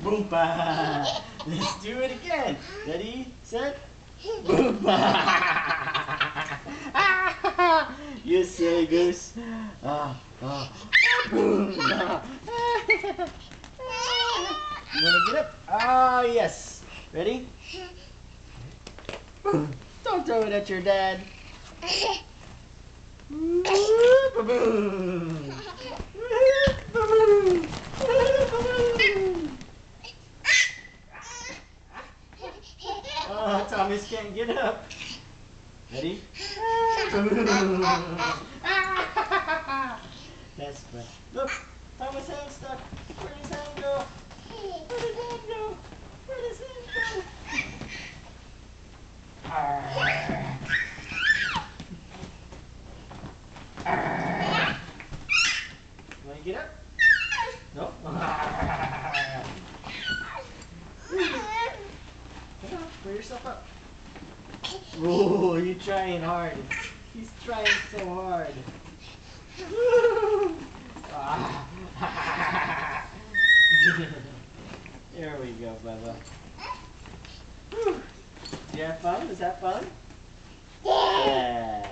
Boompa. Let's do it again. Ready, set, Boompa. You silly goose. Boompa. You wanna get up? Ah, yes. Ready? Don't throw it at your dad. Oh, Thomas can't get up. Ready? That's fun. Look, Thomas' hand's stuck. Where does his hand go? Where does his hand go? Where does his hand go? Want to get up? No? Come on, pull yourself up. Oh, you're trying hard. He's trying so hard. There we go, Bubba. Did you have fun? Was that fun? Yeah.